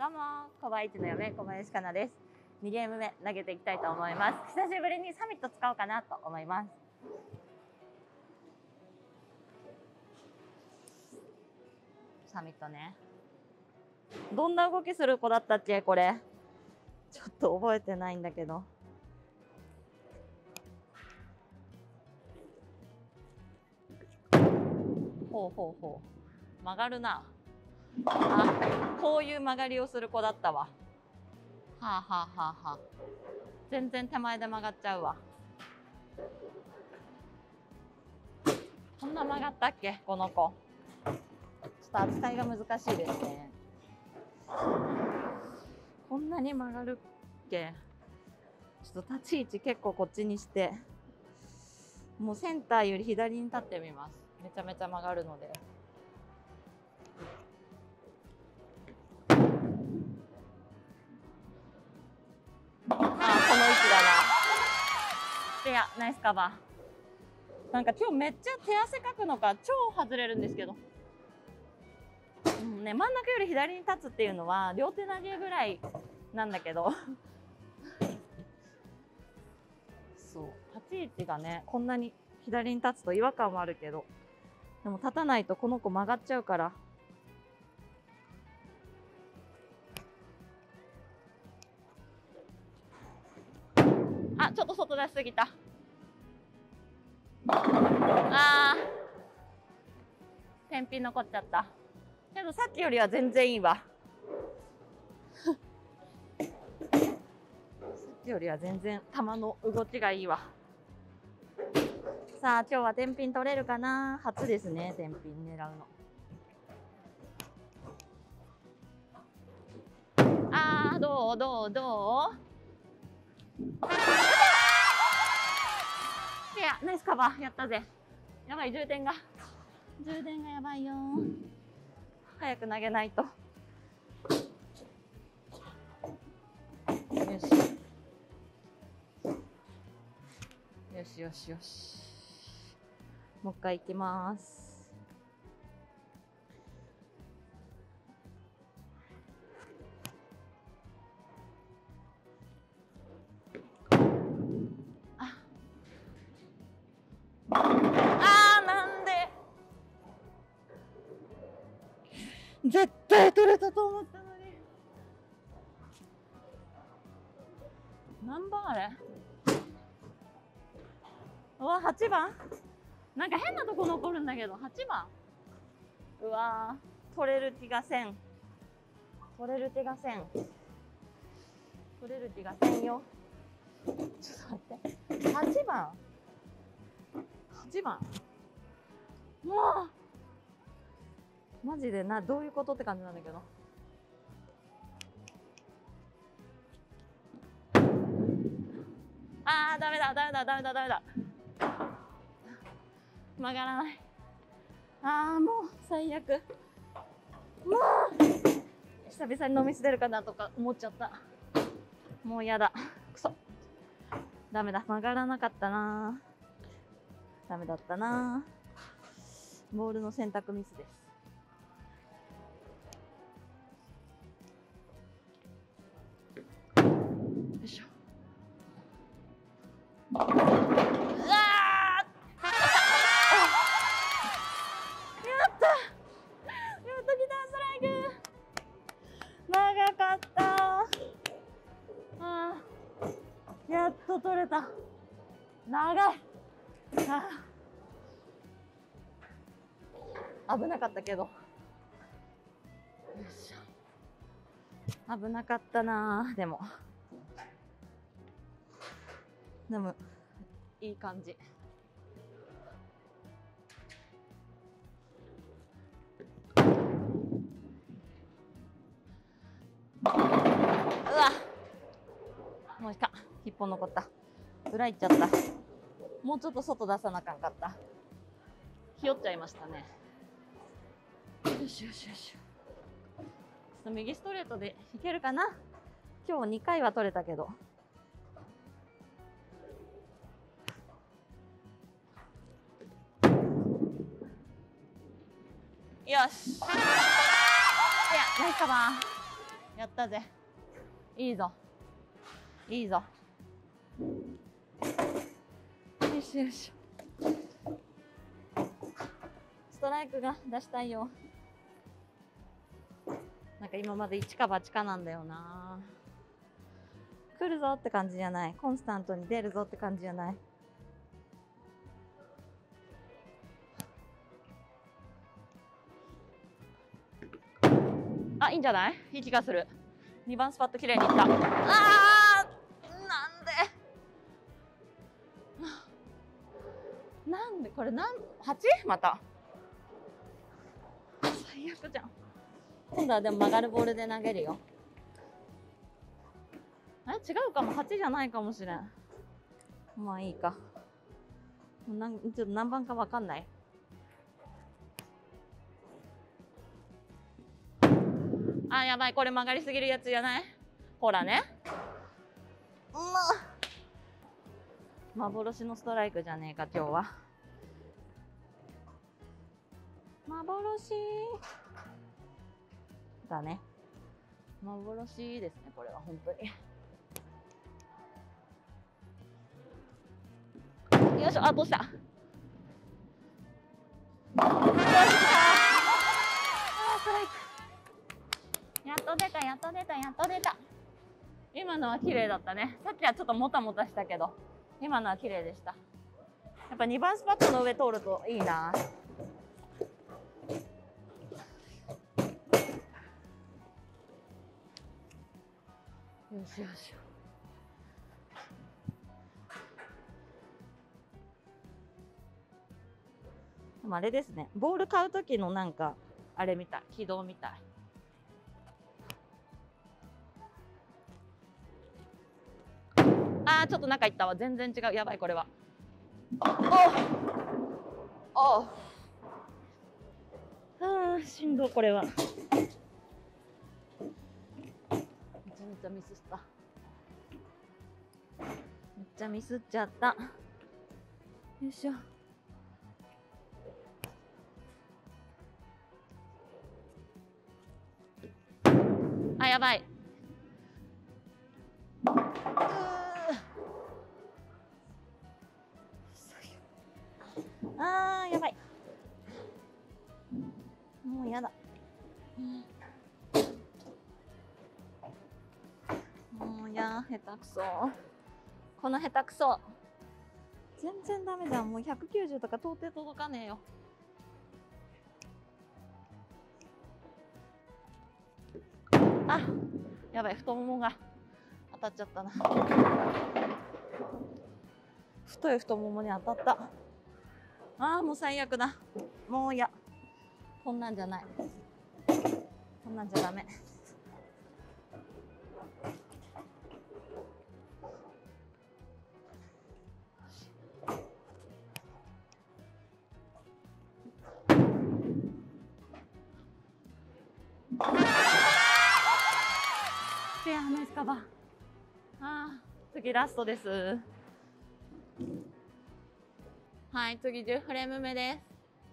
どうも、小林の嫁、小林かなです。2ゲーム目投げていきたいと思います。久しぶりにサミット使おうかなと思います。サミットね。どんな動きする子だったっけこれ。ちょっと覚えてないんだけど。ほうほうほう。曲がるな。あ、こういう曲がりをする子だったわ。はあはあはあはあ。全然手前で曲がっちゃうわ。こんな曲がったっけこの子。ちょっと扱いが難しいですね。こんなに曲がるっけ。ちょっと立ち位置結構こっちにして、もうセンターより左に立ってみます。めちゃめちゃ曲がるので。ああ、この位置だな。いや、ナイスカバー。なんか今日めっちゃ手汗かくのか超外れるんですけど。真ん中より左に立つっていうのは両手投げぐらいなんだけどそう立ち位置がねこんなに左に立つと違和感はあるけど、でも立たないとこの子曲がっちゃうから。あ、ちょっと外出しすぎた。あー、天品残っちゃった。けどさっきよりは全然いいわさっきよりは全然球の動きがいいわ。さあ今日は天品取れるかな。初ですね、天品狙うの。あー、どうどうどう。いや、ナイスカバーやったぜ。やばい、充電がやばいよ。早く投げないと。よしよしよしよし。もう一回行きます。なんで絶対取れたと思ったのに。何番あれ。うわ、8番。なんか変なとこ残るんだけど、8番。うわー、取れる気がせん。取れる気がせんよ。ちょっと待って。8番。もうマジでどういうことって感じなんだけど。あー、ダメだ。曲がらない。あー、もう最悪。もう久々に飲み捨てるかなとか思っちゃった。もうやだ。くそ。ダメだ。曲がらなかったな。ダメだったな。ボールの選択ミスです。よいしょ。うわーやったギターストライク。長かった。やっと取れた。長い。危なかったけど。よいしょ。危なかったな。でもいい感じ。うわ、もう一本残った。裏行っちゃった。もうちょっと外出さなあかんかった。ひよっちゃいましたね。よし。ちょっと右ストレートでいけるかな。今日2回は取れたけど。よし。いや、ナイスカバー。 やったぜ。いいぞ。いいぞ。よしよし。ストライクが出したいよ。なんか今まで一か八かなんだよな。来るぞって感じじゃない。コンスタントに出るぞって感じじゃない。あ、いいんじゃない？いい気がする。2番スパット綺麗にいった。あー、なんでなんでこれ8？ また最悪じゃん。今度はでも曲がるボールで投げるよ。あれ違うかも。8じゃないかもしれん。まあいいか。ちょっと何番かわかんない。あ、やばい。これ曲がりすぎるやつじゃない？ほらね。幻のストライクじゃねえか、今日は。幻だね。幻ですね、これは本当に。よいしょ、あ、どうした？よっしゃー！あ、ストライク。やっと出た、やっと出た、やっと出た。今のは綺麗だったね。さっきはちょっともたもたしたけど、今のは綺麗でした。やっぱ2番スパットの上通るといいな。よしよし。でもあれですね。ボール買う時のなんかあれみたい、軌道みたい。あー、ちょっと中行ったわ。全然違う。やばい、これは。おあー、しんどい、これは。めちゃめちゃミスった。めっちゃミスっちゃった。よいしょ。あ、やばい。あー、やばい。もうやだ。もう下手くそ。この下手くそ。全然ダメじゃん。もう190とか到底届かねえよ。あ、やばい。太ももが当たっちゃったな。太い太ももに当たった。ああ、もう最悪だ。もう嫌。こんなんじゃない。こんなんじゃダメ。フェアナイスカバー。次ラストです。はい、次10フレーム目です。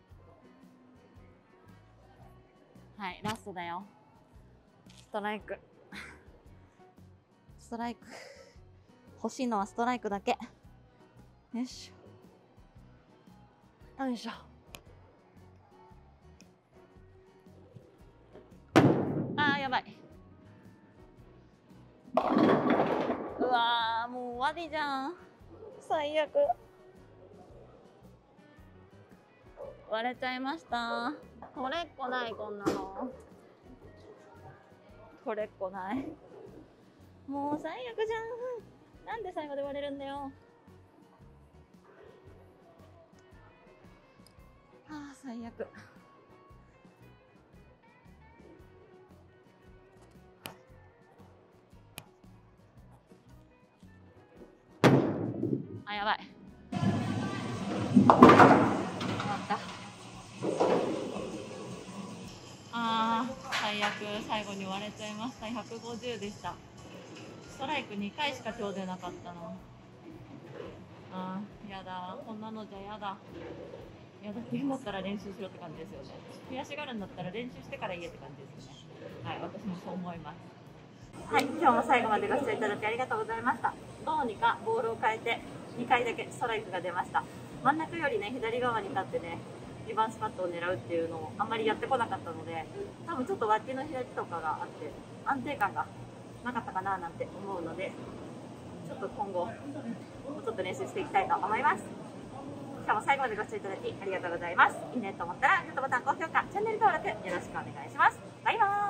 はい、ラストだよ。ストライク。ストライク。欲しいのはストライクだけ。よいしょ。よいしょ。あー、やばい。うわー、もう終わりじゃん。最悪。割れちゃいました。取れっこない、こんなの。取れっこない。もう最悪じゃん。なんで最後で割れるんだよ。ああ、最悪。あ、やばい。終わった。最悪。最後に割れちゃいました。150でした。ストライク2回しか今日出なかったの。やだ。こんなのじゃやだ。やだって言うんだったら練習しろって感じですよね。悔しがるんだったら練習してから言えって感じですよね。はい、私もそう思います。 はい、今日も最後までご視聴いただきありがとうございました。どうにかボールを変えて2回だけストライクが出ました。真ん中よりね、左側に立ってね、2番スパットを狙うっていうのをあんまりやってこなかったので、多分ちょっと脇の開きとかがあって安定感がなかったかななんて思うので、ちょっと今後もうちょっと練習していきたいと思います。今日も最後までご視聴いただきありがとうございます。いいねと思ったらグッドボタン、高評価、チャンネル登録よろしくお願いします。バイバーイ。